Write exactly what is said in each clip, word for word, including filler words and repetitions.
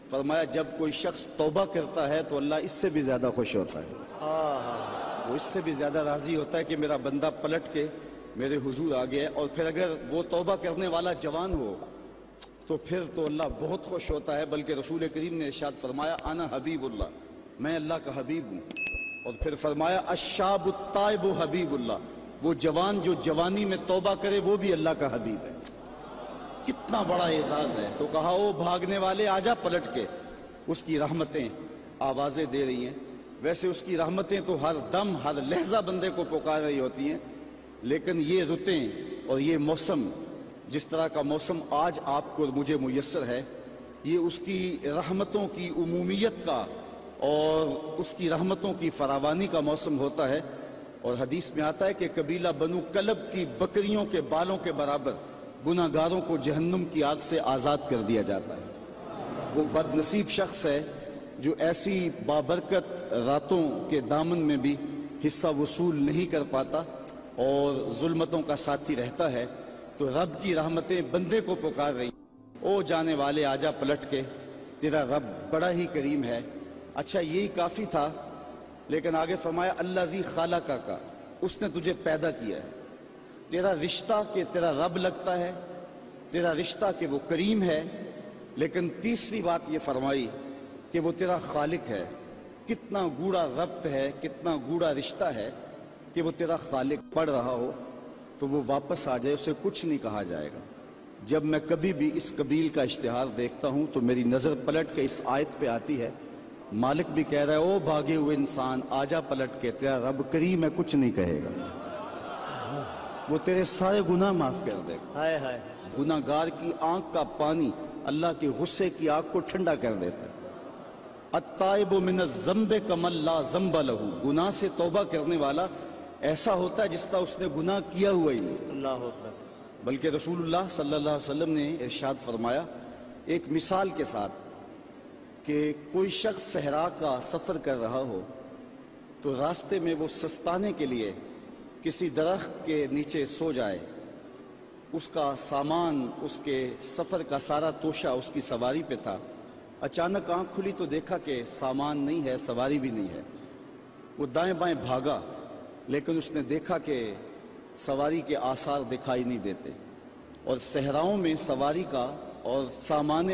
فرمایا جب کوئی شخص توبہ کرتا ہے تو اللہ اس سے بھی زیادہ خوش ہوتا ہے، وہ اس سے بھی زیادہ راضی ہوتا ہے کہ میرا بندہ پلٹ کے میرے حضور آ گیا. اور پھر اگر وہ توبہ کرنے والا جوان ہو تو پھر تو اللہ بہت خوش ہوتا ہے. بلکہ رسول کریم نے ارشاد فرمایا انا حبیب اللہ، میں اللہ کا حبیب ہوں. اور پھر فرمایا الشاب التائب حبیب اللہ، وہ جوان جو جوانی میں توبہ کرے وہ بھی اللہ کا حبیب ہے. کتنا بڑا اعزاز ہے. تو کہا او بھاگنے والے آجا پلٹ کے. اس کی رحمتیں آوازیں دے رہی ہیں. ویسے اس کی رحمتیں تو ہر دم ہر لحظہ بندے کو پکار رہی ہوتی ہیں، لیکن یہ رتیں اور یہ موسم جس طرح کا موسم آج آپ کو اور مجھے میسر ہے، یہ اس کی رحمتوں کی عمومیت کا اور اس کی رحمتوں کی فراوانی کا موسم ہوتا ہے. اور حدیث میں آتا ہے کہ قبیلہ بنو کلب کی بکریوں کے بالوں کے برابر گناہ گاروں کو جہنم کی آگ سے آزاد کر دیا جاتا ہے. وہ بد نصیب شخص ہے جو ایسی بابرکت راتوں کے دامن میں بھی حصہ وصول نہیں کر پاتا اور ظلمتوں کا ساتھی رہتا ہے. تو رب کی رحمتیں بندے کو پکار رہی، او جانے والے آجا پلٹ کے، تیرا رب بڑا ہی کریم ہے. اچھا یہی کافی تھا، لیکن آگے فرمایا اللہ زی خالقہ کا، اس نے تجھے پیدا کیا ہے. تیرا رشتہ کہ تیرا رب لگتا ہے، تیرا رشتہ کہ وہ کریم ہے، لیکن تیسری بات یہ فرمائی کہ وہ تیرا خالق ہے. کتنا گوڑا ربط ہے، کتنا گوڑا رشتہ ہے کہ وہ تیرا خالق. پڑھ رہا ہو تو وہ واپس آ جائے، اسے کچھ نہیں کہا جائے گا. جب میں کبھی بھی اس قبیل کا اشتہار دیکھتا ہوں تو میری نظر پلٹ کے اس آیت پہ آتی ہے. مالک بھی کہہ رہا ہے او بھاگے ہوئے انسان آجا پلٹ کے، تیرا رب کریم ہے، کچھ نہیں کہے گا. وہ تیرے سارے گناہ معاف کر دے گا. گناہ گار کی آنکھ کا پانی اللہ کے غصے کی آگ کو ٹھنڈا کر دیتا ہے. التائب من الذنب کمن لا ذنب لہ، گناہ سے توبہ کرنے والا ایسا ہوتا ہے جس طرح اس نے گناہ کیا ہوا ہی نہیں. اللہ اکبر. بلکہ رسول اللہ صلی اللہ علیہ وسلم نے ارشاد فرمایا ایک مثال کے ساتھ کہ کوئی شخص صحرا کا سفر کر رہا ہو تو راستے میں وہ سستانے کے لیے کسی درخت کے نیچے سو جائے. اس کا سامان، اس کے سفر کا سارا توشہ اس کی سواری پہ تھا. اچانک آنکھ کھلی تو دیکھا کہ سامان نہیں ہے، سواری بھی نہیں ہے. وہ دائیں بائیں بھاگا، لیکن اس نے دیکھا کہ سواری کے آثار دکھائی نہیں دیتے. اور صحراؤں میں سواری کا اور سامان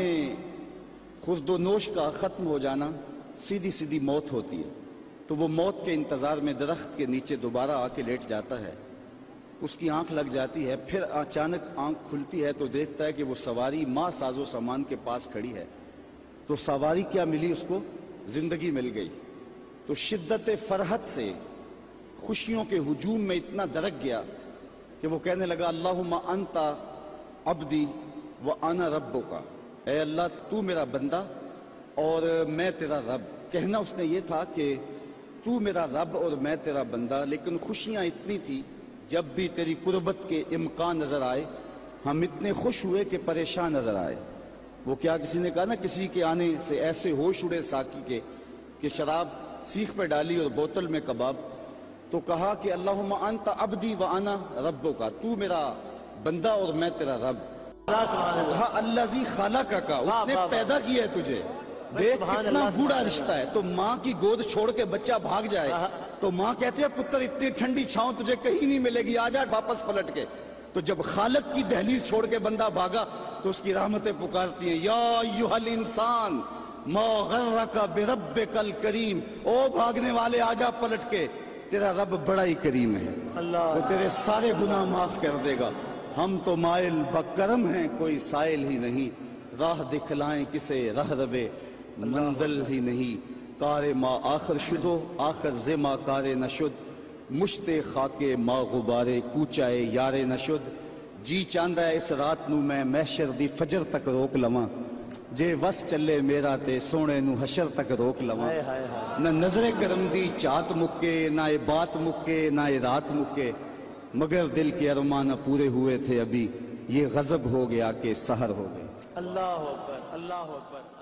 خرد و نوش کا ختم ہو جانا سیدھی سیدھی موت ہوتی ہے. تو وہ موت کے انتظار میں درخت کے نیچے دوبارہ آ کے لیٹ جاتا ہے. اس کی آنکھ لگ جاتی ہے، پھر اچانک آنکھ کھلتی ہے تو دیکھتا ہے کہ وہ سواری ماں ساز و سامان کے پاس کھڑی ہے. تو سواری کیا ملی اس کو؟ زندگی مل گئی. تو شدت فرحت سے خوشیوں کے ہجوم میں اتنا درک گیا کہ وہ کہنے لگا اللہم انت عبدی و انا ربک، اے اللہ تو میرا بندہ اور میں تیرا رب. کہنا اس نے یہ تھا کہ تو میرا رب اور میں تیرا بندہ، لیکن خوشیاں اتنی تھی جب بھی تیری قربت کے امکان نظر آئے ہم اتنے خوش ہوئے کہ پریشان نظر آئے. وہ کیا کسی نے کہا نا کسی کے آنے سے ایسے ہوش اڑے ساقی کے کہ شراب سیخ پہ ڈالی اور بوتل میں کباب. تو کہا کہ اللہم انت عبدی و انا ربک، تو میرا بندہ اور میں تیرا رب. کہا الذی خلقک، اس نے پیدا کیا ہے تجھے. دیکھ کتنا گوڑا رشتہ ہے. تو ماں کی گود چھوڑ کے بچہ بھاگ جائے تو ماں کہتی ہے پتر اتنی ٹھنڈی چھاؤں تجھے کہیں نہیں ملے گی، آجا واپس پلٹ کے. تو جب خالق کی دہلیز چھوڑ کے بندہ بھاگا تو اس کی رحمتیں پکارتی ہیں یا ایھا الانسان ما غرک بربک الکریم، او بھاگنے والے آجا پلٹ کے، تیرا رب بڑا ہی کریم ہے، وہ تیرے سارے گناہ معاف کر دے گا. ہم تو مائل بکرم ہیں کوئی سائل ہی نہیں، راہ دکھلائیں کسے رہ روے منزل ہی نہیں. کار ما آخر شدو آخر زما کار نشد، مشت خاک ما غبارے کوچائے یارے نشد. جی چاندہ اس رات نو میں محشر دی فجر تک روک لواں، جے وس چلے میرا تے سونے نو حشر تک روک لواں. نہ نظر کرم دی چات مکے، نہ اے بات مکے، نہ اے رات مکے، مگر دل کے ارمان پورے ہوئے تھے ابھی، یہ غضب ہو گیا کہ سحر ہو گئے. اللہ اکبر، اللہ اکبر.